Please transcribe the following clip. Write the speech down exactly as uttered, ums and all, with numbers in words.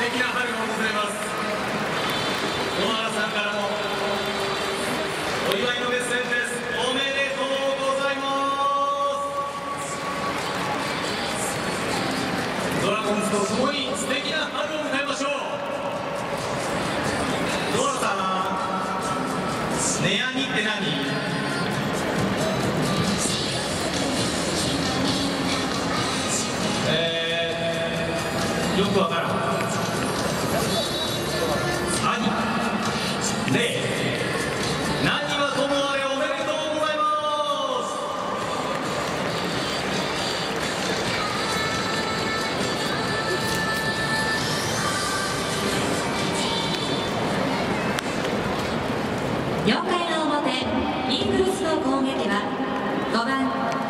敵な春が訪れます。野原さんからもお祝いのメッセージです。おめでとうございます。ドラゴンズと共に素敵な春を迎えましょう。野原さん、ネヤニって何？よくわからん。兄、レイ、何はともあれおめでとうございます。 よんかいの表、イーグルスの攻撃はごばん